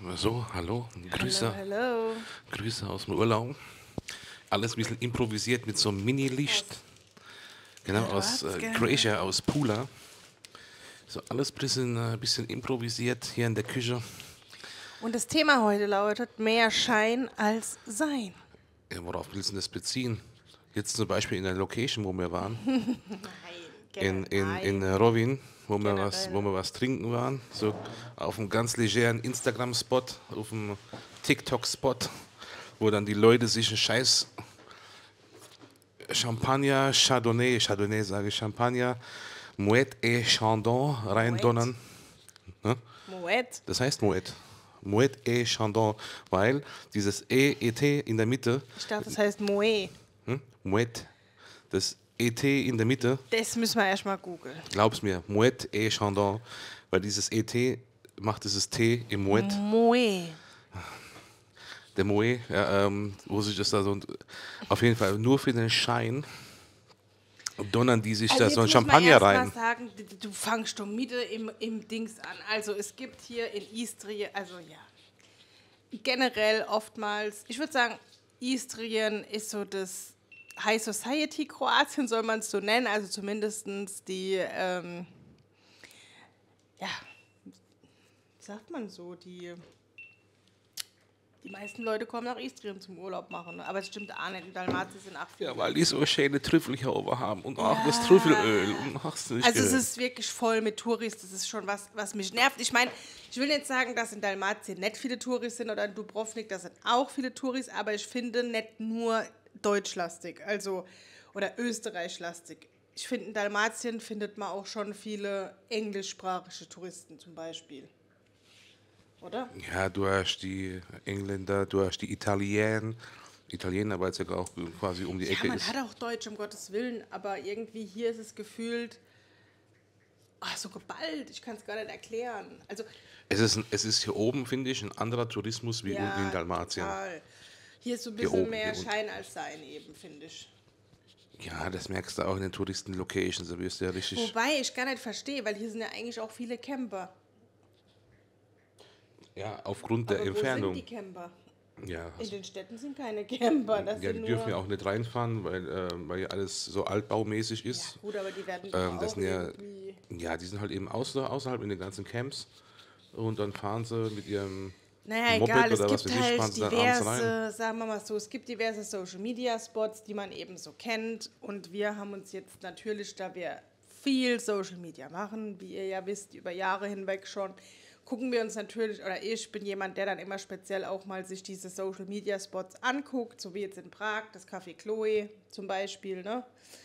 So, hallo, Grüße, Hallo. Grüße aus dem Urlaub. Alles ein bisschen improvisiert mit so einem Mini-Licht. Genau, aus Trotzke. Croatia, aus Pula. So alles bisschen improvisiert hier in der Küche. Und das Thema heute lautet mehr Schein als Sein. Ja, worauf willst du das beziehen? Jetzt zum Beispiel in der Location, wo wir waren, Nein, in Rovin, Generell. wo wir was trinken waren. So auf einem ganz legeren Instagram-Spot, auf einem TikTok-Spot, wo dann die Leute sich einen Scheiß Champagner, Chardonnay sage ich, Champagner, Moet et Chandon reindonnern. Ne? Moet. Das heißt Moet. Moet et Chandon, weil dieses E-E-T in der Mitte, Ich dachte, das heißt Moe. Moet, das E-T in der Mitte, Das müssen wir erstmal googeln. glaub's mir, Moet et Chandon, weil dieses E-T macht dieses T im Moet, Moe. der Moet, ja, wo sich das da so, auf jeden Fall nur für den Schein donnern die sich da so ein jetzt muss man Champagner erst rein. mal sagen, du fangst schon Mitte im Dings an. Also es gibt hier in Istrien, also ja, generell oftmals, ich würde sagen, Istrien ist so das High Society Kroatien, soll man es so nennen. Also zumindest die, ja, wie sagt man so, die meisten Leute kommen nach Istrien zum Urlaub machen. Aber es stimmt auch nicht, in Dalmatien sind auch viele. Ja, weil die so schöne Trüffel hier oben haben und auch das Trüffelöl und hast du nicht Also es gehört. ist wirklich voll mit Touris, das ist schon was mich nervt. Ich meine, ich will nicht sagen, dass in Dalmatien nicht viele Touris sind oder in Dubrovnik, da sind auch viele Touris, aber ich finde nicht nur deutschlastig, also oder österreichlastig. Ich finde, in Dalmatien findet man auch schon viele englischsprachige Touristen zum Beispiel. Oder? Ja, du hast die Engländer, du hast die Italiener, weil es ja auch quasi um die Ja, Ecke man ist. hat auch Deutsch, um Gottes Willen, aber irgendwie hier ist es gefühlt so geballt, ich kann es gar nicht erklären. Also Es ist hier oben, finde ich, ein anderer Tourismus wie unten in Dalmatien. total. Hier ist so ein Hier bisschen oben, mehr hier unten. Schein als Sein eben, finde ich. Ja, das merkst du auch in den Touristen-Locations, da wirst du ja richtig. Wobei ich gar nicht verstehe, weil hier sind ja eigentlich auch viele Camper. Ja, aufgrund der Aber wo sind Entfernung. die Camper? Ja, In den Städten sind keine Camper. Das ja, sind die dürfen nur, ja auch nicht reinfahren, weil ja alles so altbaumäßig ja ist. gut, aber die werden doch Das auch sind ja, irgendwie... ja, die sind halt eben außerhalb in den ganzen Camps und dann fahren sie mit ihrem Naja, Moped egal, es oder was gibt weiß ich, fahren halt sie dann abends rein. diverse, sagen wir mal so, es gibt diverse Social-Media-Spots, die man eben so kennt. Und wir haben uns jetzt natürlich, da wir viel Social-Media machen, wie ihr ja wisst, über Jahre hinweg schon, gucken wir uns natürlich, oder ich bin jemand, der dann immer speziell auch mal sich diese Social-Media-Spots anguckt, so wie jetzt in Prag, das Café Chloe zum Beispiel, ne?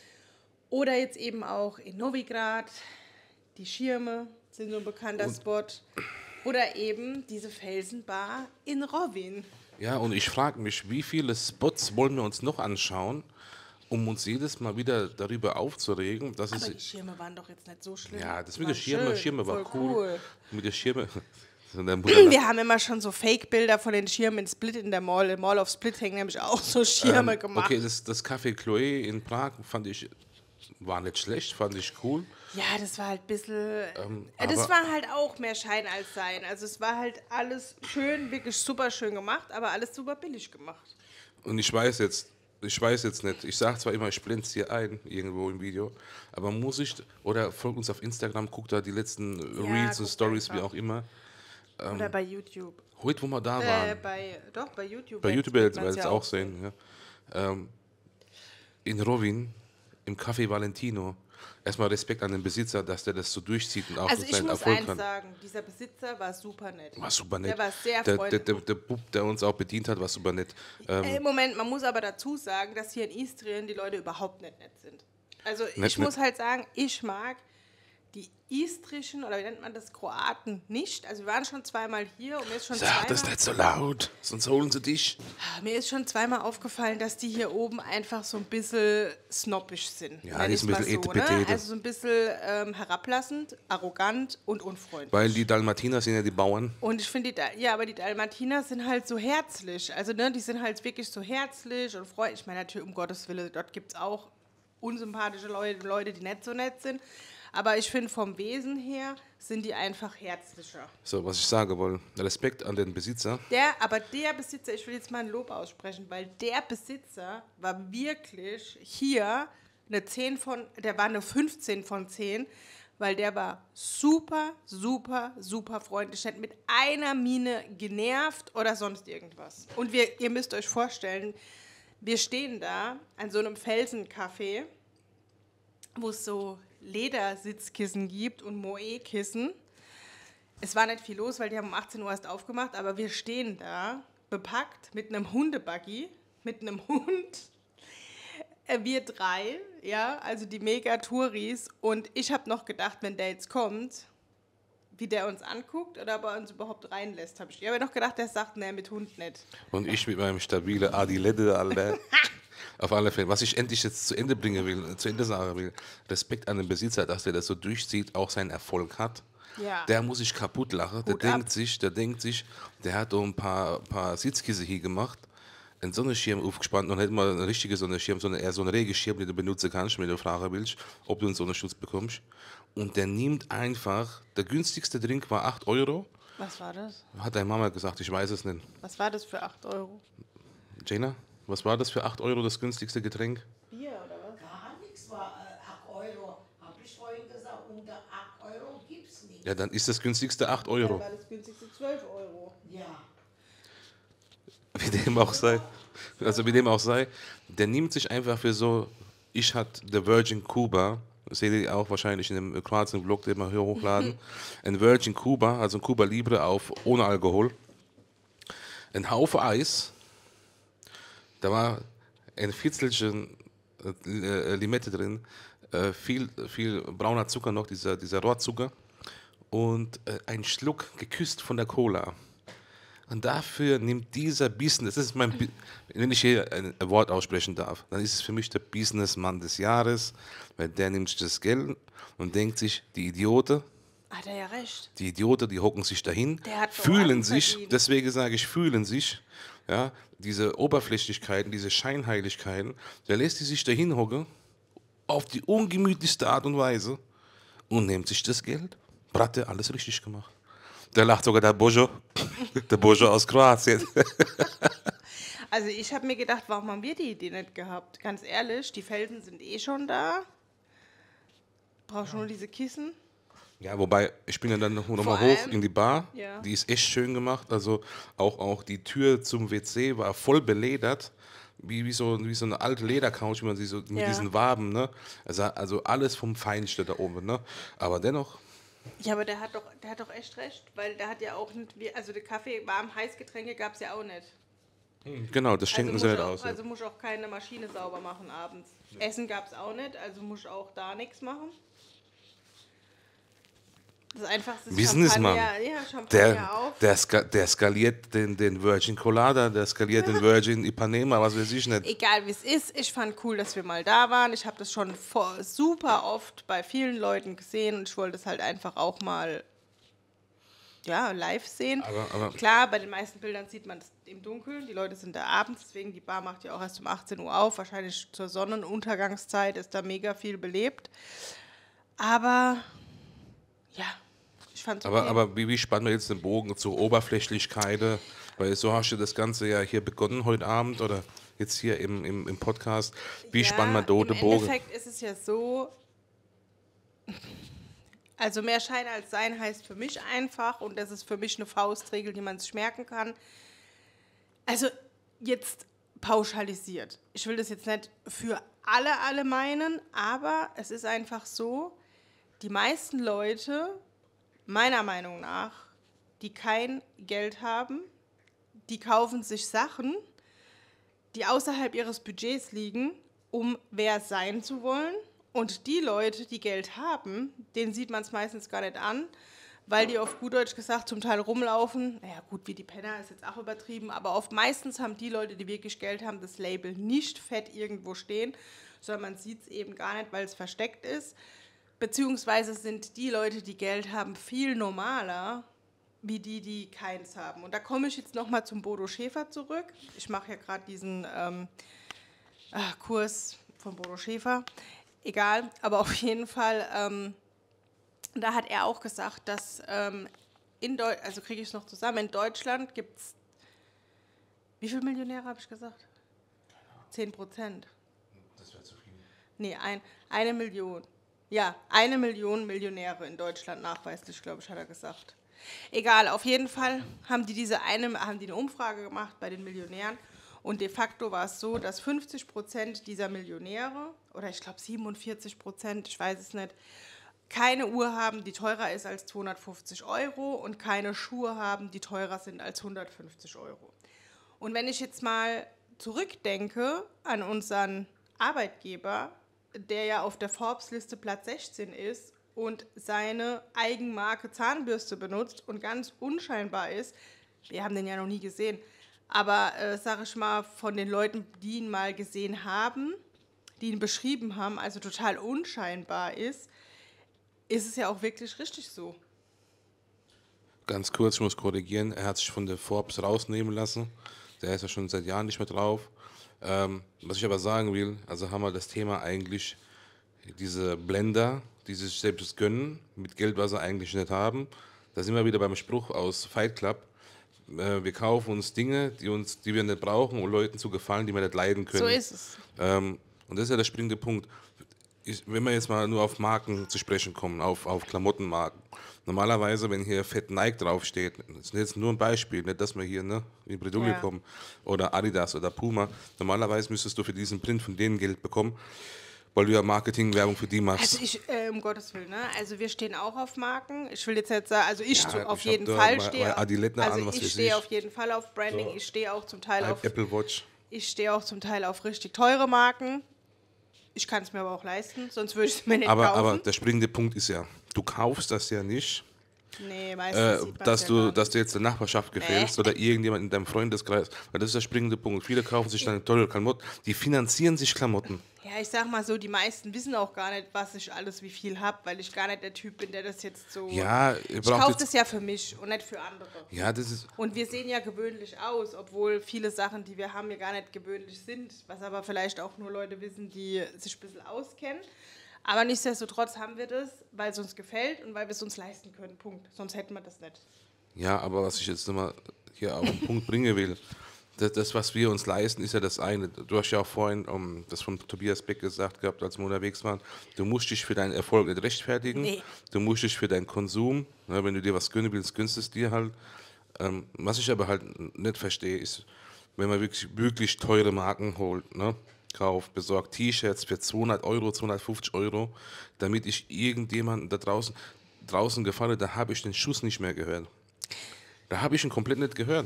Oder jetzt eben auch in Novigrad, die Schirme sind so ein bekannter Spot. Oder eben diese Felsenbar in Rovin. Ja, und ich frage mich, wie viele Spots wollen wir uns noch anschauen, um uns jedes Mal wieder darüber aufzuregen, dass Aber es. die Schirme waren doch jetzt nicht so schlimm. Ja, das Die mit der waren Schirme voll war cool. Mit der Schirme. So der Wir haben immer schon so Fake-Bilder von den Schirmen in Split in der Mall. Im Mall of Split hängen nämlich auch so Schirme gemacht. Okay, das Café Chloé in Prag war nicht schlecht, fand ich cool. Ja, das war halt ein bisschen... aber- das war halt auch mehr Schein als Sein. Also es war halt alles schön, wirklich super schön gemacht, aber alles super billig gemacht. Und ich weiß jetzt nicht, ich sage zwar immer, ich blende es hier ein, irgendwo im Video, aber muss ich, oder folgt uns auf Instagram, guckt da die letzten Reels und guckt Stories, wie einfach. auch immer. Oder bei YouTube. Heute, wo wir da waren, Bei YouTube. bei YouTube wird werdet ihr man's es auch sehen, ja. In Rovin, im Café Valentino, erstmal Respekt an den Besitzer, dass der das so durchzieht und auch Also so ich seinen muss Erfolg eins hat. sagen, dieser Besitzer war super nett. War super nett. Der war sehr der freundlich. Bub, der uns auch bedient hat, war super nett. Moment, man muss aber dazu sagen, dass hier in Istrien die Leute überhaupt nicht nett sind. Also Nett, ich muss halt sagen, ich mag die istrischen, oder wie nennt man das, Kroaten nicht. Also wir waren schon zweimal hier und Sag das nicht so laut, sonst holen sie dich. mir ist schon zweimal aufgefallen, dass die hier oben einfach so ein bisschen snobbisch sind. Ja, nenn die ich's sind ein mal bisschen so, etepetete. Also so ein bisschen herablassend, arrogant und unfreundlich. Weil die Dalmatiner sind ja die Bauern. Und ich finde, aber die Dalmatiner sind halt so herzlich. Also, ne, die sind halt wirklich so herzlich und freundlich. Ich meine, natürlich, um Gottes Willen, dort gibt es auch unsympathische Leute, die nicht so nett sind. Aber ich finde, vom Wesen her sind die einfach herzlicher. So, was ich sagen wollte, Respekt an den Besitzer. Der Besitzer, ich will jetzt mal ein Lob aussprechen, weil der Besitzer war wirklich hier der war eine 15 von 10, weil der war super, super, super freundlich, nicht mit einer Miene genervt oder sonst irgendwas. Und ihr müsst euch vorstellen, wir stehen da an so einem Felsencafé, wo es so Ledersitzkissen gibt und Moe-Kissen. Es war nicht viel los, weil die haben um 18 Uhr erst aufgemacht, aber wir stehen da, bepackt mit einem Hundebuggy, mit einem Hund. Wir drei, ja, also die Mega-Touris. Und ich habe noch gedacht, wenn der jetzt kommt, wie der uns anguckt oder ob er uns überhaupt reinlässt. Ich habe noch gedacht, der sagt, nee, mit Hund nicht. Und ich mit meinem stabilen Adilette, Alter. Auf alle Fälle. Was ich endlich jetzt zu Ende bringen will, zu Ende sagen will, Respekt an den Besitzer, dass der das so durchzieht, auch seinen Erfolg hat. Ja. Der muss sich kaputt lachen. Der denkt sich, der hat so ein paar Sitzkissen hier gemacht, einen Sonnenschirm aufgespannt und hat mal einen richtigen Sonnenschirm, sondern eher so einen Regenschirm, den du benutzen kannst, wenn du fragen willst, ob du einen Sonnenschutz bekommst. Und der nimmt einfach, der günstigste Drink war 8 Euro. Was war das? Hat deine Mama gesagt, ich weiß es nicht. Was war das für 8 Euro? Jana, was war das für 8 Euro, das günstigste Getränk? Bier oder was? Gar nichts war 8 Euro. Habe ich vorhin gesagt, unter 8 Euro gibt es nichts. Ja, dann ist das günstigste 8 Dann Euro. war das günstigste 12 Euro. Ja. Wie dem auch sei. Also wie dem auch sei, der nimmt sich einfach für so, ich hatte The Virgin Cuba, das seht ihr auch wahrscheinlich in dem Kroatien-Vlog, den wir hier hochladen, ein Virgin Cuba, also ein Cuba Libre auf ohne Alkohol, ein Haufen Eis, da war ein Viertelchen Limette drin, viel brauner Zucker noch, dieser Rohrzucker und ein Schluck geküsst von der Cola. Und dafür nimmt dieser Business, das ist wenn ich hier ein Wort aussprechen darf, dann ist es für mich der Businessmann des Jahres, weil der nimmt sich das Geld und denkt sich, die Idioten, Hat er ja recht. die hocken sich dahin, Der hat fühlen doch sich, verdient. deswegen sage ich, fühlen sich, ja, diese Oberflächlichkeiten, diese Scheinheiligkeiten, der lässt die sich dahin hocken, auf die ungemütlichste Art und Weise und nimmt sich das Geld, hat er alles richtig gemacht. Da lacht sogar der Bojo aus Kroatien. Also ich habe mir gedacht, warum haben wir die Idee nicht gehabt? Ganz ehrlich, die Felsen sind eh schon da. Brauchst nur diese Kissen. Ja, wobei, ich bin ja dann noch mal Vor hoch allem- in die Bar. Ja. Die ist echt schön gemacht. Also auch die Tür zum WC war voll beledert. Wie so eine alte Ledercouch, wie man sie so mit Ja. diesen Waben, ne? Also alles vom Feinsten da oben, ne? Aber dennoch, Ja, aber der hat doch echt recht, weil der hat ja auch nicht, also der Kaffee, warm, Heißgetränke gab es ja auch nicht. genau, das schenken sie muss nicht auch, aus. Also muss auch keine Maschine sauber machen abends. Essen gab es auch nicht, also muss auch da nichts machen. Das Einfachste ist Businessmann. Champagner auf. Der skaliert den Virgin Colada, der skaliert den Virgin Ipanema, was weiß ich nicht. Egal wie es ist, ich fand cool, dass wir mal da waren. Ich habe das schon super oft bei vielen Leuten gesehen und ich wollte es halt einfach auch mal live sehen. Aber- Klar, bei den meisten Bildern sieht man es im Dunkeln. Die Leute sind da abends, deswegen die Bar macht ja auch erst um 18 Uhr auf. Wahrscheinlich zur Sonnenuntergangszeit ist da mega viel belebt. Aber ja, ich fand es okay. Aber wie spannen wir jetzt den Bogen zur Oberflächlichkeit? Weil so hast du das Ganze ja hier begonnen heute Abend oder jetzt hier im Podcast. Wie spannen wir da den Im Bogen? Endeffekt ist es ja so, also mehr Schein als Sein heißt für mich einfach, und das ist für mich eine Faustregel, die man sich merken kann. Also jetzt pauschalisiert. Ich will das jetzt nicht für alle meinen, aber es ist einfach so, die meisten Leute, meiner Meinung nach, die kein Geld haben, die kaufen sich Sachen, die außerhalb ihres Budgets liegen, um wer sein zu wollen. Und die Leute, die Geld haben, denen sieht man es meistens gar nicht an, weil die auf gut Deutsch gesagt zum Teil rumlaufen. Naja gut, wie die Penner ist jetzt auch übertrieben, aber oft meistens haben die Leute, die wirklich Geld haben, das Label nicht fett irgendwo stehen, sondern man sieht es eben gar nicht, weil es versteckt ist. Beziehungsweise sind die Leute, die Geld haben, viel normaler, wie die keins haben. Und da komme ich jetzt nochmal zum Bodo Schäfer zurück. Ich mache ja gerade diesen Kurs von Bodo Schäfer. Egal, aber auf jeden Fall, Und da hat er auch gesagt, dass also kriege ich es noch zusammen, in Deutschland gibt es, wie viele Millionäre habe ich gesagt? 10%. Das wäre zu viel. Nee, 1 Million. Ja, 1 Million Millionäre in Deutschland nachweislich, glaube ich, hat er gesagt. Egal, auf jeden Fall haben die eine Umfrage gemacht bei den Millionären und de facto war es so, dass 50% dieser Millionäre, oder ich glaube 47%, ich weiß es nicht, keine Uhr haben, die teurer ist als 250 Euro und keine Schuhe haben, die teurer sind als 150 Euro. Und wenn ich jetzt mal zurückdenke an unseren Arbeitgeber, der ja auf der Forbes-Liste Platz 16 ist und seine Eigenmarke Zahnbürste benutzt und ganz unscheinbar ist, wir haben den ja noch nie gesehen, aber sage ich mal, von den Leuten, die ihn mal gesehen haben, die ihn beschrieben haben, also total unscheinbar ist es ja auch wirklich richtig so. Ganz kurz, ich muss korrigieren, er hat sich von der Forbes rausnehmen lassen. Der ist ja schon seit Jahren nicht mehr drauf. Was ich aber sagen will, also haben wir das Thema eigentlich, diese Blender, die sich selbst gönnen, mit Geld, was sie eigentlich nicht haben. Da sind wir wieder beim Spruch aus Fight Club. Wir kaufen uns Dinge, die wir nicht brauchen, um Leuten zu gefallen, die wir nicht leiden können. So ist es. Und das ist ja der springende Punkt. Wenn wir jetzt mal nur auf Marken zu sprechen kommen, auf Klamottenmarken. Normalerweise, wenn hier fett Nike draufsteht, das ist jetzt nur ein Beispiel, nicht, dass wir hier in die Bredouille kommen, oder Adidas oder Puma, normalerweise müsstest du für diesen Print von denen Geld bekommen, weil du ja Marketingwerbung für die machst. Also um Gottes Willen, ne? Also wir stehen auch auf Marken. Ich will jetzt sagen, also ich Ja, auf ich jeden hab da Fall bei stehe. Adiletten an, Also was ich weiß stehe ich. auf jeden Fall auf Branding. So. Ich stehe auch zum Teil auf. Apple Watch. Ich stehe auch zum Teil auf richtig teure Marken. Ich kann es mir aber auch leisten, sonst würde ich es mir nicht kaufen. Aber der springende Punkt ist ja, du kaufst das ja nicht, Nee, meistens sieht man's dass ja du, gar nicht. dass du jetzt der Nachbarschaft gefällst oder irgendjemand in deinem Freundeskreis. Weil das ist der springende Punkt. Viele kaufen sich dann tolle Klamotten, die finanzieren sich Klamotten. Ja, ich sag mal so, die meisten wissen auch gar nicht, was ich alles wie viel habe, weil ich gar nicht der Typ bin, der das jetzt so... Ja, ich kaufe das ja für mich und nicht für andere. Ja, das ist. Und wir sehen ja gewöhnlich aus, obwohl viele Sachen, die wir haben, ja gar nicht gewöhnlich sind, was aber vielleicht auch nur Leute wissen, die sich ein bisschen auskennen. Aber nichtsdestotrotz haben wir das, weil es uns gefällt und weil wir es uns leisten können. Punkt. Sonst hätten wir das nicht. Ja, aber was ich jetzt nochmal hier auf den Punkt bringen will, das, was wir uns leisten, ist ja das eine. Du hast ja auch vorhin das von Tobias Beck gesagt gehabt, als wir unterwegs waren. Du musst dich für deinen Erfolg nicht rechtfertigen. Nee. Du musst dich für deinen Konsum, ne, wenn du dir was gönnen willst, gönnst es dir halt. Was ich aber halt nicht verstehe, ist, wenn man wirklich teure Marken holt, ne, kauft, besorgt T-Shirts für 200 Euro, 250 Euro, damit ich irgendjemanden da draußen gefalle, da habe ich den Schuss nicht mehr gehört. Da habe ich ihn komplett nicht gehört.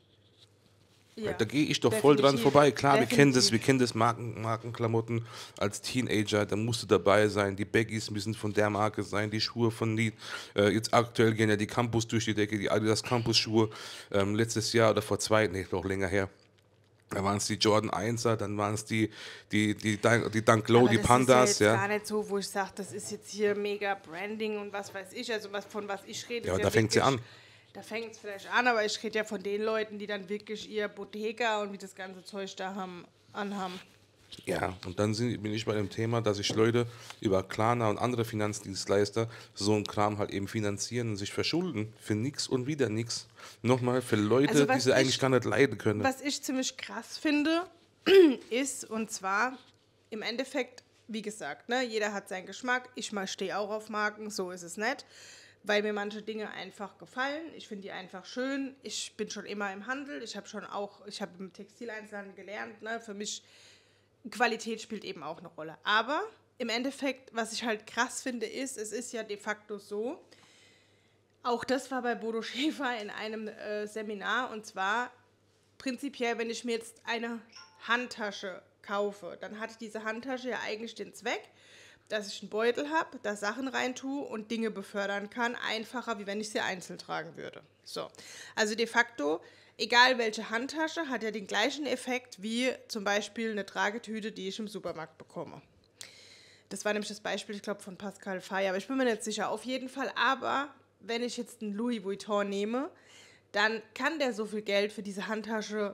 Ja, Da gehe ich doch voll dran definitiv. vorbei. Klar, wir kennen Definitiv. das Markenklamotten als Teenager, da musst du dabei sein. Die Baggies müssen von der Marke sein, die Schuhe von die, jetzt aktuell gehen ja die Campus durch die Decke, die Adidas Campus-Schuhe. Letztes Jahr oder vor 2, nee, noch länger her. Da waren es die Jordan 1er, dann waren es die Dunk Low, Aber die das Pandas, ist ja ja. jetzt gar nicht so, wo ich sage, das ist jetzt hier mega Branding und was weiß ich, also von was ich rede. Ja, ist aber da fängt's ja wirklich- an. Da fängt es vielleicht an, aber ich rede ja von den Leuten, die dann wirklich ihr Bottega und wie das ganze Zeug da anhaben. Ja, und dann bin ich bei dem Thema, dass sich Leute über Klarna und andere Finanzdienstleister so einen Kram halt eben finanzieren und sich verschulden für nichts und wieder nichts. Nochmal, für Leute, Also die was sie eigentlich ich- gar nicht leiden können. Was ich ziemlich krass finde, ist, und zwar im Endeffekt, wie gesagt, ne, jeder hat seinen Geschmack. Ich stehe auch auf Marken, so ist es nicht, weil mir manche Dinge einfach gefallen. Ich finde die einfach schön. Ich bin schon immer im Handel. Ich habe im Textileinzelhandel gelernt. Ne, für mich Qualität spielt eben auch eine Rolle. Aber im Endeffekt, was ich halt krass finde, ist, es ist ja de facto so, auch das war bei Bodo Schäfer in einem Seminar, und zwar prinzipiell, wenn ich mir jetzt eine Handtasche kaufe, dann hat diese Handtasche ja eigentlich den Zweck, dass ich einen Beutel habe, da Sachen reintue und Dinge befördern kann, einfacher, wie wenn ich sie einzeln tragen würde. So, also de facto, egal welche Handtasche, hat ja den gleichen Effekt wie zum Beispiel eine Tragetüte, die ich im Supermarkt bekomme. Das war nämlich das Beispiel, ich glaube, von Pascal Fay, aber ich bin mir nicht sicher. Auf jeden Fall, aber wenn ich jetzt einen Louis Vuitton nehme, dann kann der so viel Geld für diese Handtasche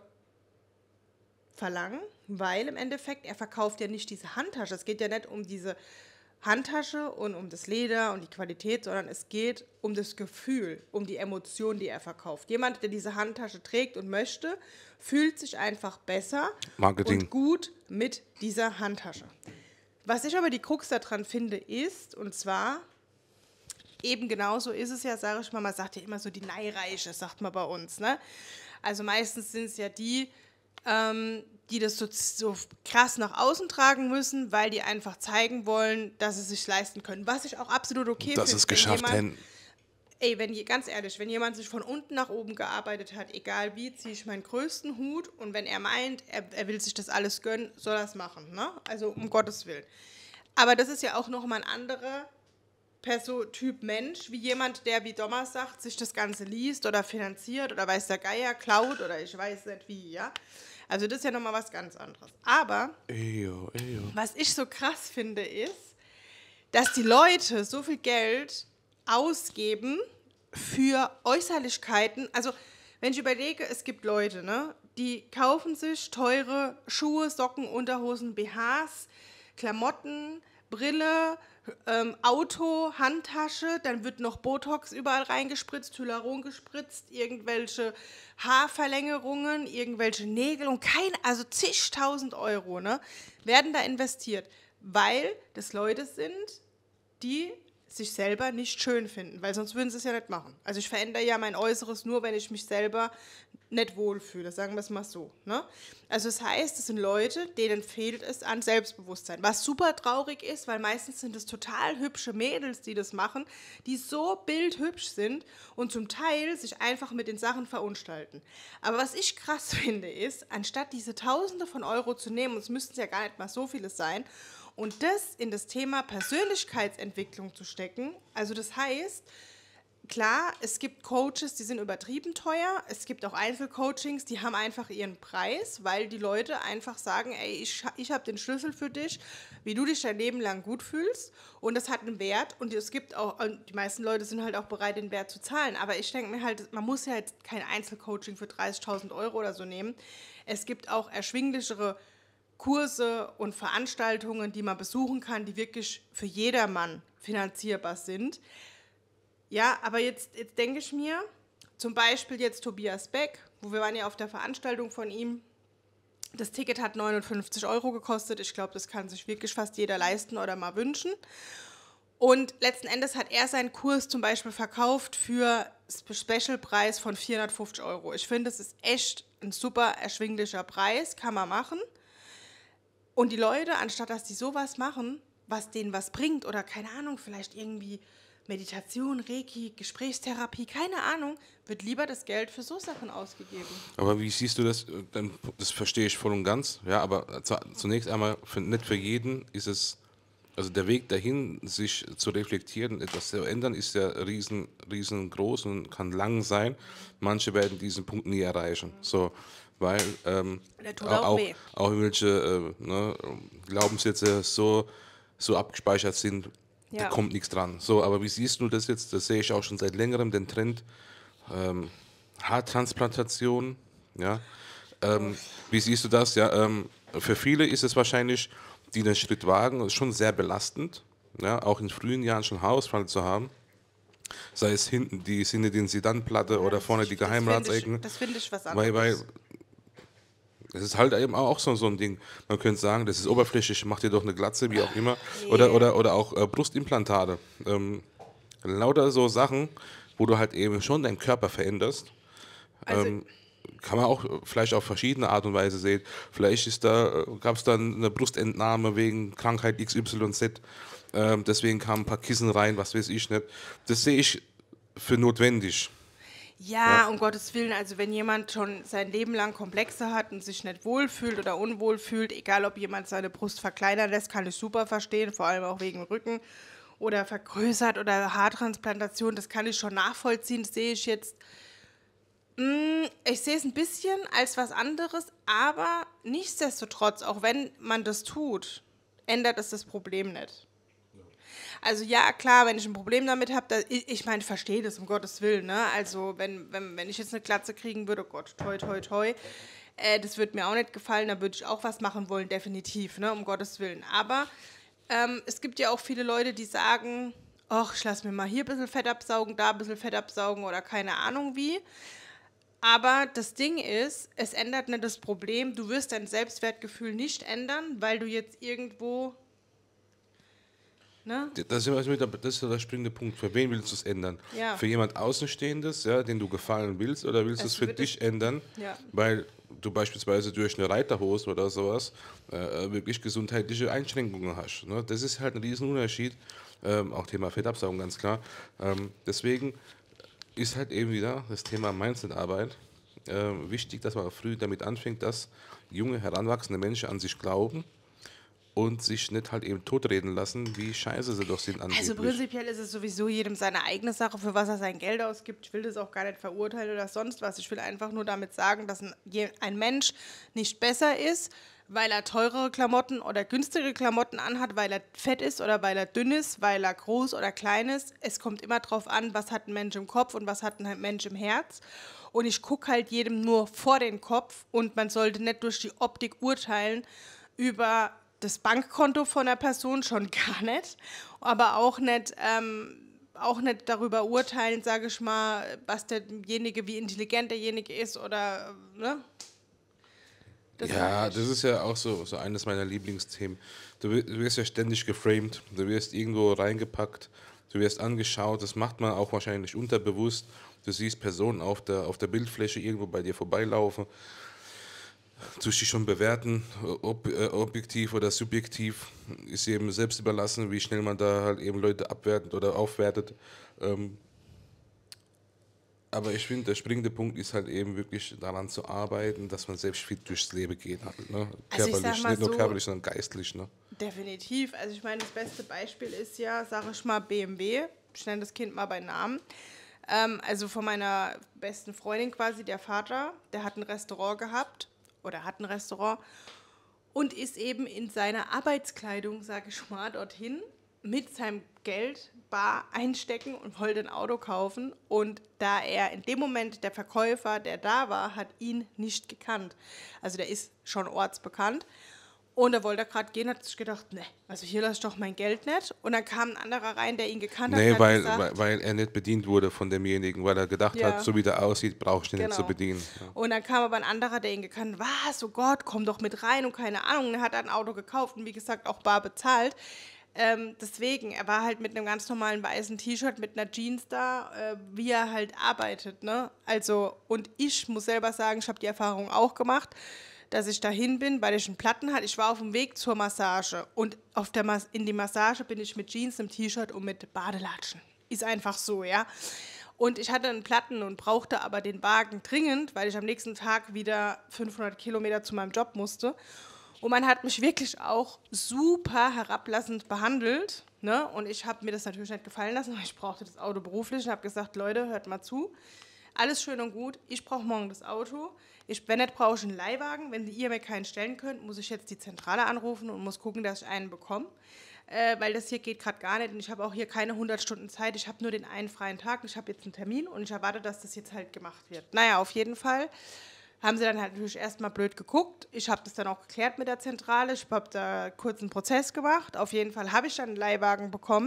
verlangen, weil im Endeffekt, er verkauft ja nicht diese Handtasche. Es geht ja nicht um diese Handtasche und um das Leder und die Qualität, sondern es geht um das Gefühl, um die Emotion, die er verkauft. Jemand, der diese Handtasche trägt und möchte, fühlt sich einfach besser Marketing. und gut mit dieser Handtasche. Was ich aber die Krux daran finde, ist, und zwar, eben genauso ist es ja, sage ich mal, man sagt ja immer so die Neireiche, sagt man bei uns, ne? Also meistens sind es ja die, die das so krass nach außen tragen müssen, weil die einfach zeigen wollen, dass sie sich leisten können. Was ich auch absolut okay finde. Dass es geschafft hätten. Ganz ehrlich, wenn jemand sich von unten nach oben gearbeitet hat, egal wie, ziehe ich meinen größten Hut und wenn er meint, er will sich das alles gönnen, soll er es machen, ne? Also um Gottes Willen. Aber das ist ja auch nochmal ein anderer Typ Mensch, wie jemand, der, wie Thomas sagt, sich das Ganze liest oder finanziert oder weiß der Geier, klaut oder ich weiß nicht wie, ja. Also das ist ja nochmal was ganz anderes. Aber was ich so krass finde, ist, dass die Leute so viel Geld ausgeben für Äußerlichkeiten. Also wenn ich überlege, es gibt Leute, ne, die kaufen sich teure Schuhe, Socken, Unterhosen, BHs, Klamotten, Brille, Auto, Handtasche, dann wird noch Botox überall reingespritzt, Hyaluron gespritzt, irgendwelche Haarverlängerungen, irgendwelche Nägel und also zigtausend Euro, ne, werden da investiert, weil das Leute sind, die sich selber nicht schön finden, weil sonst würden sie es ja nicht machen. Also ich verändere ja mein Äußeres nur, wenn ich mich selber nicht wohlfühle, sagen wir es mal so. Ne? Also das heißt, es sind Leute, denen fehlt es an Selbstbewusstsein, was super traurig ist, weil meistens sind es total hübsche Mädels, die das machen, die so bildhübsch sind und zum Teil sich einfach mit den Sachen verunstalten. Aber was ich krass finde ist, anstatt diese Tausende von Euro zu nehmen, und es müssten ja gar nicht mal so viele sein, und das in das Thema Persönlichkeitsentwicklung zu stecken, also das heißt, klar, es gibt Coaches, die sind übertrieben teuer, es gibt auch Einzelcoachings, die haben einfach ihren Preis, weil die Leute einfach sagen, ey, ich habe den Schlüssel für dich, wie du dich dein Leben lang gut fühlst und das hat einen Wert und es gibt auch, die meisten Leute sind halt auch bereit, den Wert zu zahlen, aber ich denke mir halt, man muss ja jetzt kein Einzelcoaching für 30.000 Euro oder so nehmen, es gibt auch erschwinglichere Kurse und Veranstaltungen, die man besuchen kann, die wirklich für jedermann finanzierbar sind. Ja, aber jetzt denke ich mir, zum Beispiel jetzt Tobias Beck, wir waren ja auf der Veranstaltung von ihm, das Ticket hat 59 Euro gekostet, ich glaube, das kann sich wirklich fast jeder leisten oder mal wünschen. Und letzten Endes hat er seinen Kurs zum Beispiel verkauft für Specialpreis von 450 Euro. Ich finde, das ist echt ein super erschwinglicher Preis, kann man machen. Und die Leute, anstatt dass die sowas machen, was denen was bringt oder keine Ahnung, vielleicht irgendwie Meditation, Reiki, Gesprächstherapie, keine Ahnung, wird lieber das Geld für so Sachen ausgegeben. Aber wie siehst du das? Das verstehe ich voll und ganz. Ja, aber zunächst einmal, nicht für jeden ist es, also der Weg dahin, sich zu reflektieren, etwas zu ändern, ist ja riesengroß und kann lang sein. Manche werden diesen Punkt nie erreichen. So, weil Der tut auch weh. auch irgendwelche Glaubenssätze so abgespeichert sind, da kommt nichts dran. So, aber wie siehst du das jetzt? Das sehe ich auch schon seit längerem, den Trend Haartransplantation. Ja, wie siehst du das? Ja, für viele ist es wahrscheinlich, die den Schritt wagen, ist schon sehr belastend, ja, auch in frühen Jahren schon Haarausfall zu haben. Sei es hinten die Sinedin-Sidan-Platte oder vorne die Geheimratsecken. Das finde ich was anderes. Weil es ist halt eben auch so ein Ding. Man könnte sagen, das ist oberflächlich, mach dir doch eine Glatze, wie auch immer. Oder auch Brustimplantate. Lauter so Sachen, wo du halt eben schon deinen Körper veränderst. Also, Kann man auch vielleicht auf verschiedene Art und Weise sehen. Vielleicht gab es dann eine Brustentnahme wegen Krankheit XYZ. Deswegen kamen ein paar Kissen rein, was weiß ich nicht. Das sehe ich für notwendig. ja, um Gottes Willen, also wenn jemand schon sein Leben lang Komplexe hat und sich nicht wohlfühlt oder unwohl fühlt, egal ob jemand seine Brust verkleinern lässt, kann ich super verstehen, vor allem auch wegen Rücken oder vergrößert oder Haartransplantation, das kann ich schon nachvollziehen, das sehe ich jetzt. Ich sehe es ein bisschen als was anderes, aber nichtsdestotrotz, auch wenn man das tut, ändert es das Problem nicht. Also ja, klar, wenn ich ein Problem damit habe, ich meine, ich verstehe das, um Gottes Willen, ne? Also wenn ich jetzt eine Glatze kriegen würde, oh Gott, toi, toi, toi, das würde mir auch nicht gefallen, da würde ich auch was machen wollen, definitiv, ne? Um Gottes Willen. Aber Es gibt ja auch viele Leute, die sagen, ach, ich lasse mir mal hier ein bisschen Fett absaugen, da ein bisschen Fett absaugen oder keine Ahnung wie. Aber das Ding ist, es ändert nicht das Problem, du wirst dein Selbstwertgefühl nicht ändern, weil du jetzt irgendwo, ne? Das ist ja der springende Punkt. Für wen willst du es ändern? Ja. Für jemand Außenstehendes, ja, den du gefallen willst, oder willst du es für wird dich ändern, Ja. weil du beispielsweise durch eine Reiterhose oder sowas wirklich gesundheitliche Einschränkungen hast. Ne? Das ist halt ein Riesenunterschied. Auch Thema Fettabsaugen, ganz klar. Deswegen ist halt eben wieder das Thema Mindset-Arbeit wichtig, dass man früh damit anfängt, dass junge, heranwachsende Menschen an sich glauben und sich nicht halt eben totreden lassen, wie scheiße sie doch sind angeblich. Also prinzipiell ist es sowieso jedem seine eigene Sache, für was er sein Geld ausgibt. Ich will das auch gar nicht verurteilen oder sonst was. Ich will einfach nur damit sagen, dass ein Mensch nicht besser ist, weil er teurere Klamotten oder günstigere Klamotten anhat, weil er fett ist oder weil er dünn ist, weil er groß oder klein ist. Es kommt immer drauf an, was hat ein Mensch im Kopf und was hat ein Mensch im Herz. Und ich gucke halt jedem nur vor den Kopf und man sollte nicht durch die Optik urteilen über das Bankkonto von der Person, schon gar nicht, aber auch nicht darüber urteilen, sage ich mal, was derjenige, wie intelligent derjenige ist oder, ne? Ja, das ist ja auch so eines meiner Lieblingsthemen. Du wirst ja ständig geframed, du wirst irgendwo reingepackt, du wirst angeschaut, das macht man auch wahrscheinlich unterbewusst. Du siehst Personen auf der Bildfläche irgendwo bei dir vorbeilaufen, tust dich schon bewerten, objektiv oder subjektiv, ist eben selbst überlassen, wie schnell man da halt eben Leute abwertet oder aufwertet. Aber ich finde, der springende Punkt ist halt eben wirklich daran zu arbeiten, dass man selbst fit durchs Leben geht. Halt, ne? Also ich sag Körperlich, mal nicht nur so, körperlich, sondern geistlich. Ne? definitiv. Also ich meine, das beste Beispiel ist ja, sage ich mal, BMW. Ich nenne das Kind mal bei Namen. Also von meiner besten Freundin quasi, der Vater, der hat ein Restaurant gehabt oder hat ein Restaurant und ist eben in seiner Arbeitskleidung, sage ich mal, dorthin mit seinem Geld bar einstecken und wollte ein Auto kaufen. Und da er in dem Moment, der Verkäufer, der da war, hat ihn nicht gekannt. Also der ist schon ortsbekannt. Und er wollte gerade gehen, hat sich gedacht, ne, also hier lasse ich doch mein Geld nicht. Und dann kam ein anderer rein, der ihn gekannt hat. Nee, und hat gesagt, weil er nicht bedient wurde von demjenigen, weil er gedacht Ja. hat, so wie der aussieht, brauchst du ihn nicht zu Genau. bedienen. Ja. Und dann kam aber ein anderer, der ihn gekannt hat. Was, oh Gott, komm doch mit rein und keine Ahnung. Und er hat ein Auto gekauft und wie gesagt auch bar bezahlt. Deswegen, er war halt mit einem ganz normalen weißen T-Shirt, mit einer Jeans da, wie er halt arbeitet. Ne? Also, und ich muss selber sagen, ich habe die Erfahrung auch gemacht, dass ich dahin bin, weil ich einen Platten hatte. Ich war auf dem Weg zur Massage und in die Massage bin ich mit Jeans, einem T-Shirt und mit Badelatschen. Ist einfach so, ja. Und ich hatte einen Platten und brauchte aber den Wagen dringend, weil ich am nächsten Tag wieder 500 Kilometer zu meinem Job musste. Und man hat mich wirklich auch super herablassend behandelt. Ne? Und ich habe mir das natürlich nicht gefallen lassen, weil ich brauchte das Auto beruflich und habe gesagt, Leute, hört mal zu. Alles schön und gut, ich brauche morgen das Auto. Wenn nicht, brauche ich einen Leihwagen. Wenn ihr mir keinen stellen könnt, muss ich jetzt die Zentrale anrufen und muss gucken, dass ich einen bekomme. Weil das hier geht gerade gar nicht und ich habe auch hier keine 100 Stunden Zeit. Ich habe nur den einen freien Tag und ich habe jetzt einen Termin und ich erwarte, dass das jetzt halt gemacht wird. Naja, auf jeden Fall haben sie dann halt natürlich erstmal blöd geguckt. Ich habe das dann auch geklärt mit der Zentrale. Ich habe da kurz einen Prozess gemacht. Auf jeden Fall habe ich dann einen Leihwagen bekommen.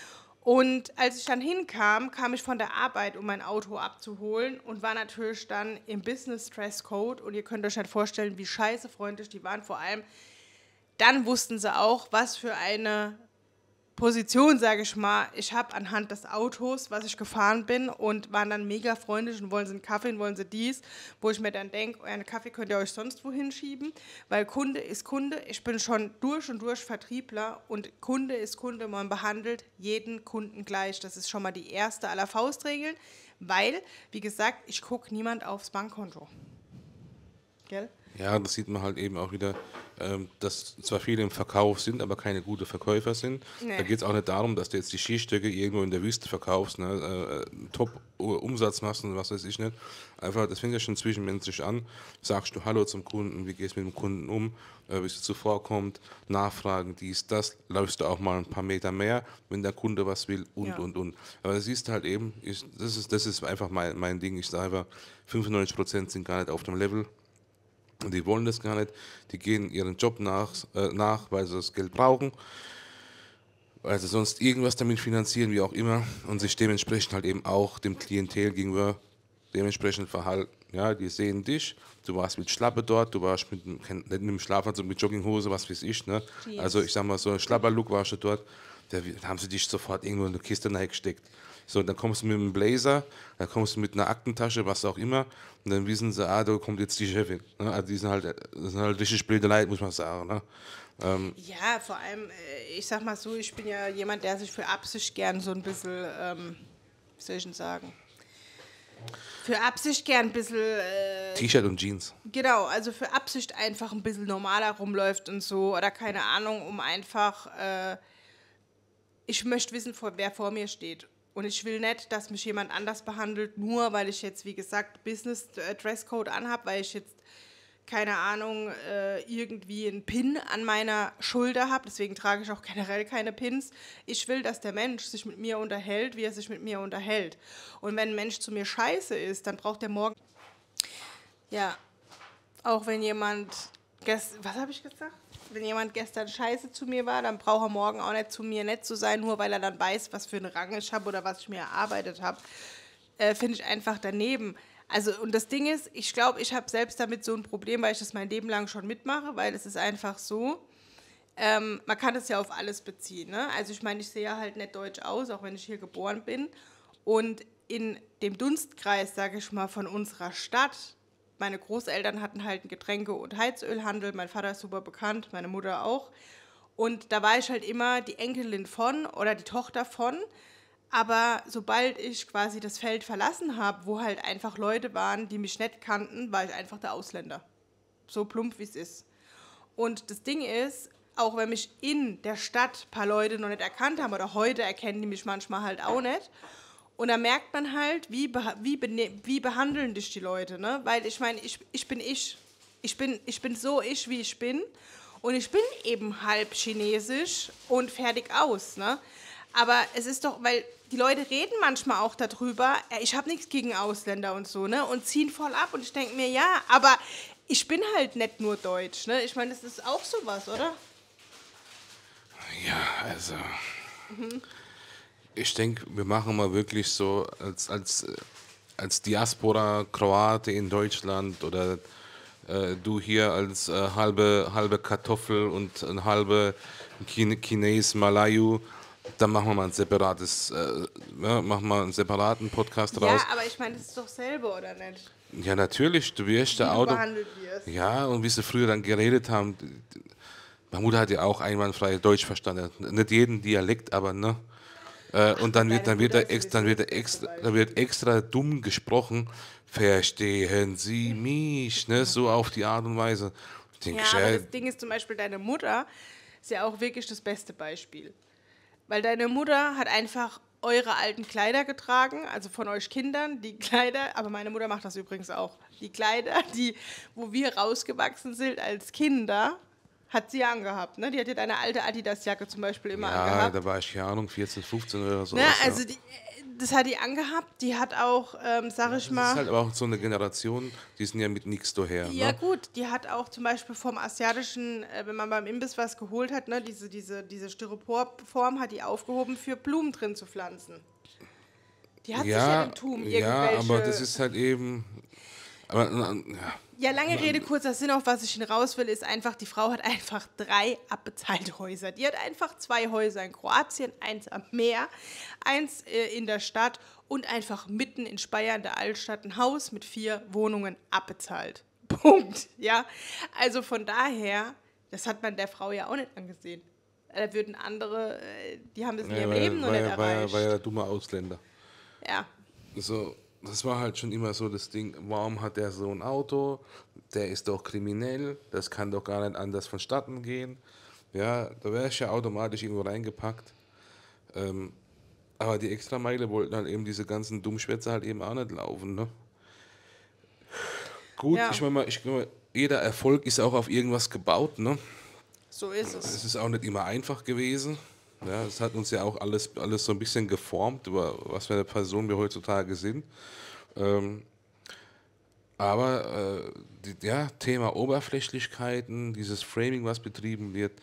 Und als ich dann hinkam, kam ich von der Arbeit, um mein Auto abzuholen und war natürlich dann im Business Dress Code. Und ihr könnt euch halt vorstellen, wie scheiße freundlich die waren. Vor allem, dann wussten sie auch, was für eine Position, sage ich mal, ich habe anhand des Autos, was ich gefahren bin und waren dann mega freundlich und wollen sie einen Kaffee und wollen sie dies, wo ich mir dann denke, euren Kaffee könnt ihr euch sonst wohin schieben, weil Kunde ist Kunde, ich bin schon durch und durch Vertriebler und Kunde ist Kunde, man behandelt jeden Kunden gleich, das ist schon mal die erste aller Faustregeln, weil, wie gesagt, ich gucke niemand aufs Bankkonto. Gell? Ja, das sieht man halt eben auch wieder, dass zwar viele im Verkauf sind, aber keine guten Verkäufer sind. Nee. Da geht es auch nicht darum, dass du jetzt die Skistöcke irgendwo in der Wüste verkaufst, ne, Top-Umsatz machst und was weiß ich nicht. Einfach, das fängt ja schon zwischenmenschlich an. Sagst du Hallo zum Kunden, wie gehst du mit dem Kunden um, wie es zuvorkommt, nachfragen, dies, das, läufst du auch mal ein paar Meter mehr, wenn der Kunde was will und. Aber das siehst du halt eben, das ist einfach mein Ding. Ich sage einfach, 95% sind gar nicht auf dem Level. Und die wollen das gar nicht, die gehen ihren Job nach, weil sie das Geld brauchen. also sonst irgendwas damit finanzieren, wie auch immer, und sich dementsprechend halt eben auch dem Klientel gegenüber dementsprechend verhalten. Ja, die sehen dich, du warst mit Schlappe dort, du warst nicht mit dem Schlafanzug, mit Jogginghose, was weiß ich, ne? Jeans. Also ich sag mal, so ein Schlapperlook warst du dort, da haben sie dich sofort irgendwo in eine Kiste reingesteckt. So, dann kommst du mit einem Blazer, dann kommst du mit einer Aktentasche, was auch immer, und dann wissen sie, da kommt jetzt die Chefin. Ne? Also das sind halt richtig blöde Leute, muss man sagen. Ne? Ja, vor allem, ich sag mal so, ich bin ja jemand, der sich für Absicht gern so ein bisschen, wie soll ich denn sagen, für Absicht gern ein bisschen, T-Shirt und Jeans. genau, also für Absicht einfach ein bisschen normaler rumläuft und so, oder keine Ahnung, um einfach, ich möchte wissen, wer vor mir steht. Und ich will nicht, dass mich jemand anders behandelt, nur weil ich jetzt, wie gesagt, Business Dresscode anhab, weil ich jetzt, keine Ahnung, irgendwie einen Pin an meiner Schulter habe. Deswegen trage ich auch generell keine Pins. Ich will, dass der Mensch sich mit mir unterhält, wie er sich mit mir unterhält. Und wenn ein Mensch zu mir scheiße ist, dann braucht er morgen... Ja, auch wenn jemand... Was habe ich gesagt? Wenn jemand gestern scheiße zu mir war, dann braucht er morgen auch nicht zu mir nett zu sein, nur weil er dann weiß, was für einen Rang ich habe oder was ich mir erarbeitet habe. Finde ich einfach daneben. Also, und das Ding ist, ich glaube, ich habe selbst damit so ein Problem, weil ich das mein Leben lang schon mitmache, weil es ist einfach so, man kann das ja auf alles beziehen. Ne? Also ich meine, ich sehe ja halt nicht deutsch aus, auch wenn ich hier geboren bin. Und in dem Dunstkreis, sage ich mal, von unserer Stadt, meine Großeltern hatten halt einen Getränke- und Heizölhandel, mein Vater ist super bekannt, meine Mutter auch. Und da war ich halt immer die Enkelin von oder die Tochter von. Aber sobald ich quasi das Feld verlassen habe, wo halt einfach Leute waren, die mich nicht kannten, war ich einfach der Ausländer. So plump, wie es ist. Und das Ding ist, auch wenn mich in der Stadt ein paar Leute noch nicht erkannt haben oder heute erkennen die mich manchmal halt auch nicht. Und da merkt man halt, wie behandeln dich die Leute, ne? Weil ich meine, ich bin ich. Ich bin so ich, wie ich bin. Und ich bin eben halb chinesisch und fertig aus, ne? Aber es ist doch, weil die Leute reden manchmal auch darüber, ich habe nichts gegen Ausländer und so, ne? Und ziehen voll ab. Und ich denke mir, ja, aber ich bin halt nicht nur deutsch, ne? Ich meine, das ist auch sowas, oder? Ja, also. Ich denke, wir machen mal wirklich so als Diaspora-Kroate in Deutschland oder du hier als halbe Kartoffel und ein halbe Chines, Malayu, dann machen wir mal ein separates, machen wir einen separaten Podcast raus. Ja, aber ich meine, das ist doch selber, oder nicht? Ja, natürlich, du wirst Wie der du Auto. behandelt wirst. Ja, und wie sie früher dann geredet haben, meine Mutter hat ja auch einwandfrei Deutsch verstanden. Nicht jeden Dialekt, aber ne. Und dann deine wird Mutter da sowieso das beste da wird extra dumm gesprochen. Verstehen Sie mich, ne? So auf die Art und Weise. Ich denke, Ja, aber das Ding ist zum Beispiel, deine Mutter ist ja auch wirklich das beste Beispiel. Weil deine Mutter hat einfach eure alten Kleider getragen, also von euch Kindern, die Kleider, aber meine Mutter macht das übrigens auch. Die Kleider, wo wir rausgewachsen sind als Kinder, hat sie angehabt. Ne? Die hat ja deine alte Adidas-Jacke zum Beispiel immer ja, angehabt. da war ich, keine Ahnung, 14, 15 oder so. Ne? Also das hat die angehabt. Die hat auch, sag ich Das mal... ist halt aber auch so eine Generation, die sind ja mit nichts daher. Ja Ne? gut, die hat auch zum Beispiel vom asiatischen, wenn man beim Imbiss was geholt hat, ne, diese Styroporform hat die aufgehoben, für Blumen drin zu pflanzen. Die hat sich ja im Tum irgendwelche... ja, aber das ist halt eben. Aber, ja. Ja, lange Rede, kurzer Sinn, auf was ich hinaus will, ist einfach, die Frau hat einfach 3 abbezahlte Häuser. Die hat einfach 2 Häuser in Kroatien, eins am Meer, eins in der Stadt und einfach mitten in Speyer in der Altstadt ein Haus mit 4 Wohnungen abbezahlt. Punkt. Ja, also von daher, das hat man der Frau ja auch nicht angesehen. Da würden andere, die haben das in ihrem Leben noch nicht erreicht. War ja der dumme Ausländer. Ja. So, das war halt schon immer so das Ding, warum hat der so ein Auto? Der ist doch kriminell, das kann doch gar nicht anders vonstatten gehen. Ja, da wäre ich ja automatisch irgendwo reingepackt. Aber die Extrameile wollten halt eben diese ganzen Dummschwätze halt eben auch nicht laufen, ne? Gut, Ja. ich meine, jeder Erfolg ist auch auf irgendwas gebaut, ne? So ist es. Es ist auch nicht immer einfach gewesen. Ja, es hat uns ja auch alles so ein bisschen geformt, über was für eine Person wir heutzutage sind. Aber Thema Oberflächlichkeiten, dieses Framing, was betrieben wird,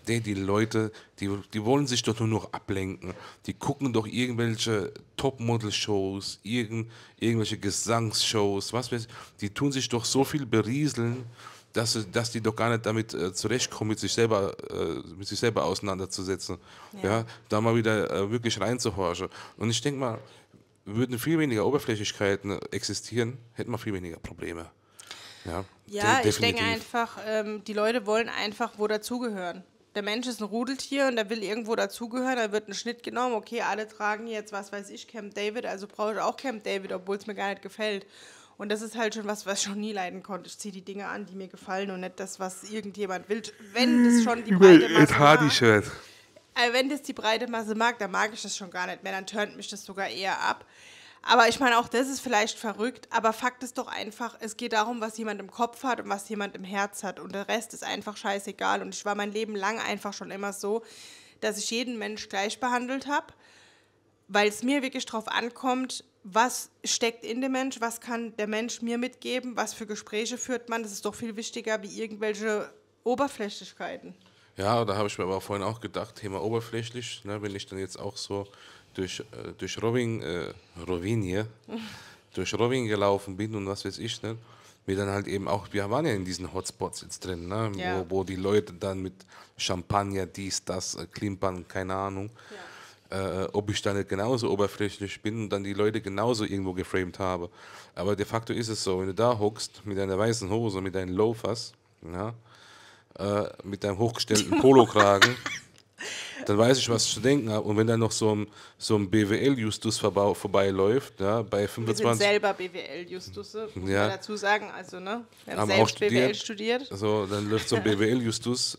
Die Leute, die wollen sich doch nur noch ablenken. Die gucken doch irgendwelche Topmodel-Shows, irgendwelche Gesangsshows, was weiß ich. Die tun sich doch so viel berieseln, dass die doch gar nicht damit zurechtkommen, mit sich selber auseinanderzusetzen. Ja, da mal wieder wirklich reinzuhorchen. Und ich denke mal, würden viel weniger Oberflächlichkeiten existieren, hätten wir viel weniger Probleme. Ja, Ja, ich denke definitiv. einfach, die Leute wollen einfach wo dazugehören. Der Mensch ist ein Rudeltier und der will irgendwo dazugehören, da wird ein Schnitt genommen, okay, alle tragen jetzt, was weiß ich, Camp David, also brauche ich auch Camp David, obwohl es mir gar nicht gefällt. Und das ist halt schon was ich schon nie leiden konnte. Ich ziehe die Dinge an, die mir gefallen und nicht das, was irgendjemand will. Wenn das schon die breite Masse mag, Hardy-Shirt. wenn das die breite Masse mag, dann mag ich das schon gar nicht mehr, dann turnt mich das sogar eher ab. Aber ich meine, auch das ist vielleicht verrückt, aber Fakt ist doch einfach, es geht darum, was jemand im Kopf hat und was jemand im Herz hat und der Rest ist einfach scheißegal und ich war mein Leben lang einfach schon immer so, dass ich jeden Mensch gleich behandelt habe, weil es mir wirklich drauf ankommt, was steckt in dem Mensch, was kann der Mensch mir mitgeben, was für Gespräche führt man, das ist doch viel wichtiger wie irgendwelche Oberflächlichkeiten. Ja, da habe ich mir aber vorhin auch gedacht, Thema oberflächlich, ne, wenn ich dann jetzt auch so durch Rovinje, durch Roving gelaufen bin und was weiß ich, ne, mir dann halt eben auch, wir waren ja in diesen Hotspots jetzt drin, ne, Ja. wo die Leute dann mit Champagner, dies, das, klimpern, keine Ahnung, ob ich da nicht genauso oberflächlich bin und dann die Leute genauso irgendwo geframed habe. Aber de facto ist es so, wenn du da hockst mit deiner weißen Hose, mit deinen Loafers, ja, mit deinem hochgestellten Polokragen, dann weiß ich, was ich zu denken habe. Und wenn dann noch so ein BWL-Justus vorbeiläuft, ja, bei Wir sind 25, selber BWL-Justusse, muss Ja. man dazu sagen. Also, ne? Wir haben haben auch selbst BWL studiert. so, dann läuft so ein BWL-Justus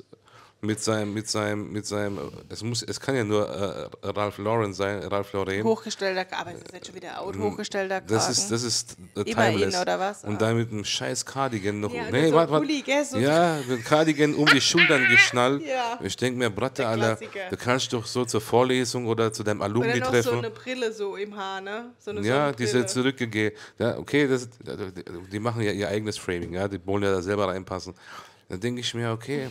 es kann ja nur Ralph Lauren sein, Ralph Lauren. Hochgestellter, aber es ist jetzt schon wieder out, hochgestellter Kragen. Das ist Immer in, timeless. oder was? Und Ah. dann mit einem scheiß Cardigan noch. Ja, und Nee, so ein warte. Pulli, gell, so- Ja, mit dem Cardigan um die Schultern geschnallt. Ja. Ich denke mir, Bratte, Der Alter, Klassiker. du kannst doch so zur Vorlesung oder zu deinem Oder noch so Alumni-Treffen. eine Brille so im Haar, ne? So eine Ja, Sonnenbrille. diese zurückgegeben. Ja, okay, die machen ja ihr eigenes Framing, ja, die wollen ja da selber reinpassen. Dann denke ich mir, okay,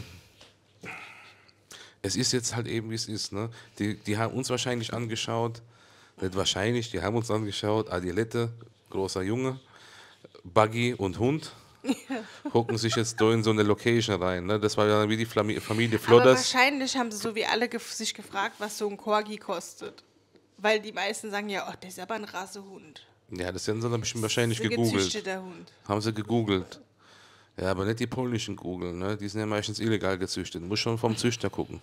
es ist jetzt halt eben, wie es ist. Ne? Die haben uns wahrscheinlich angeschaut, nicht wahrscheinlich, die haben uns angeschaut, Adilette, großer Junge, Buggy und Hund, hocken sich jetzt da in so eine Location rein. Ne? Das war ja wie die Familie Aber Flodders. wahrscheinlich haben sie so wie alle sich gefragt, was so ein Corgi kostet. Weil die meisten sagen ja, oh, das ist aber ein Rassehund. Ja, das haben sie dann bestimmt wahrscheinlich Das ist ein gegoogelt. gezüchteter Hund. Haben sie gegoogelt. Ja, aber nicht die polnischen Googeln, ne? Die sind ja meistens illegal gezüchtet. Muss schon vom Züchter gucken.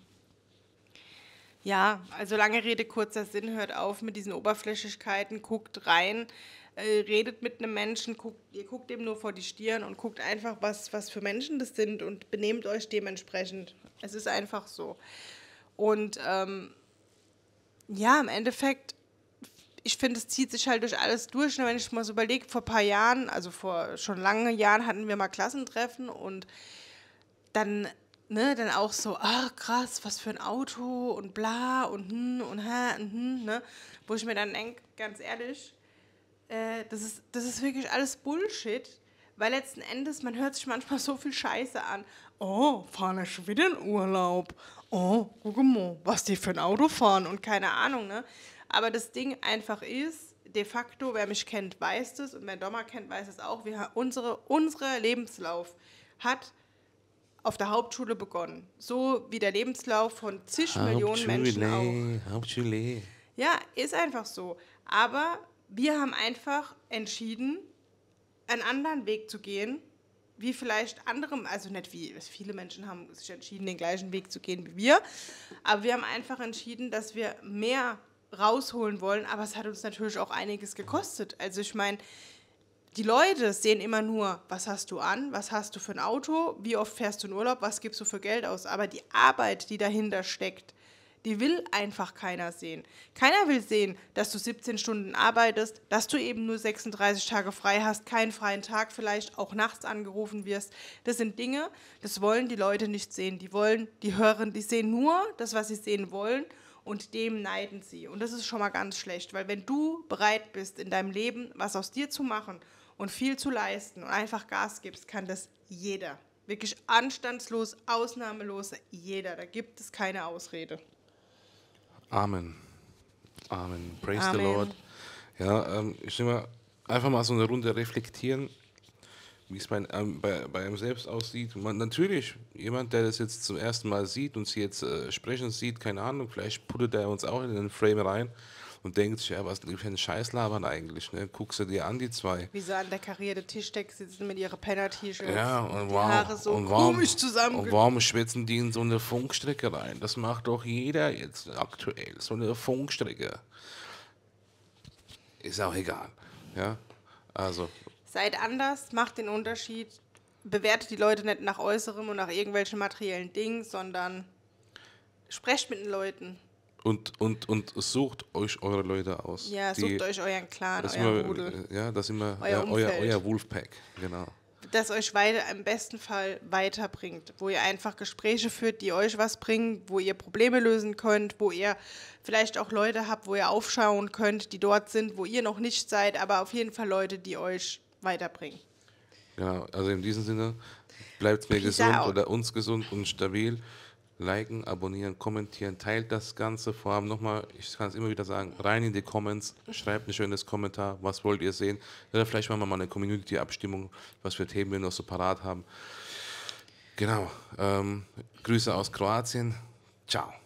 Ja, also lange Rede, kurzer Sinn, hört auf mit diesen Oberflächlichkeiten, guckt rein, redet mit einem Menschen, ihr guckt ihm nur vor die Stirn und guckt einfach, was für Menschen das sind und benehmt euch dementsprechend. Es ist einfach so. Und ja, im Endeffekt, ich finde, es zieht sich halt durch alles durch. Und wenn ich mal so überlege, vor ein paar Jahren, also vor schon langen Jahren hatten wir mal Klassentreffen und dann, ne, dann auch so, ach krass, was für ein Auto und bla und ne, wo ich mir dann denke, ganz ehrlich, das ist wirklich alles Bullshit, weil letzten Endes, man hört sich manchmal so viel Scheiße an. Oh, fahren wir schon wieder in Urlaub. Oh, guck mal, was die für ein Auto fahren und keine Ahnung, ne. Aber das Ding einfach ist, de facto, wer mich kennt, weiß das und wer Dommer kennt, weiß es auch, unsere Lebenslauf hat auf der Hauptschule begonnen. So wie der Lebenslauf von zig Millionen Menschen auch. Hauptschule. Ja, ist einfach so. Aber wir haben einfach entschieden, einen anderen Weg zu gehen, wie vielleicht andere, also nicht wie, viele Menschen haben sich entschieden, den gleichen Weg zu gehen wie wir, aber wir haben einfach entschieden, dass wir mehr rausholen wollen, aber es hat uns natürlich auch einiges gekostet. Also ich meine, die Leute sehen immer nur, was hast du an, was hast du für ein Auto, wie oft fährst du in Urlaub, was gibst du für Geld aus. Aber die Arbeit, die dahinter steckt, die will einfach keiner sehen. Keiner will sehen, dass du 17 Stunden arbeitest, dass du eben nur 36 Tage frei hast, keinen freien Tag vielleicht, auch nachts angerufen wirst. Das sind Dinge, das wollen die Leute nicht sehen. Die sehen nur das, was sie sehen wollen. Und dem neiden sie. Und das ist schon mal ganz schlecht, weil wenn du bereit bist, in deinem Leben was aus dir zu machen und viel zu leisten und einfach Gas gibst, kann das jeder. Wirklich anstandslos, ausnahmelos jeder. Da gibt es keine Ausrede. Amen. Amen. Praise the Amen. Lord. Ja, ich denke mal, einfach mal so eine Runde reflektieren, wie es bei einem selbst aussieht. Natürlich, jemand, der das jetzt zum ersten Mal sieht und sie jetzt sprechen sieht, keine Ahnung, vielleicht puttet er uns auch in den Frame rein und denkt sich, ja, was für ein Scheiß labern eigentlich, ne? Guckst du dir an, die zwei. Wie sie an der karierten Tischdecke sitzen mit ihren Penner-T-Shirts. Ja, und die Haare so und komisch zusammen. und warum schwätzen die in so eine Funkstrecke rein? Das macht doch jeder jetzt aktuell, so eine Funkstrecke. Ist auch egal, ja, also, Seid anders, macht den Unterschied. Bewertet die Leute nicht nach Äußerem und nach irgendwelchen materiellen Dingen, sondern sprecht mit den Leuten. und sucht euch eure Leute aus. Ja, die, sucht euch euren Clan, das euren immer, Rudel, ja, das immer euer ja, Umfeld. euer Wolfpack, genau. das euch im besten Fall weiterbringt, wo ihr einfach Gespräche führt, die euch was bringen, wo ihr Probleme lösen könnt, wo ihr vielleicht auch Leute habt, wo ihr aufschauen könnt, die dort sind, wo ihr noch nicht seid, aber auf jeden Fall Leute, die euch weiterbringen. Genau, also in diesem Sinne, bleibt mir Peace gesund out. oder uns gesund und stabil. Liken, abonnieren, kommentieren, teilt das Ganze. Vor allem nochmal, ich kann es immer wieder sagen, rein in die Comments, schreibt ein schönes Kommentar, was wollt ihr sehen. Oder vielleicht machen wir mal eine Community-Abstimmung, was für Themen wir noch so parat haben. Genau, Grüße aus Kroatien. Ciao.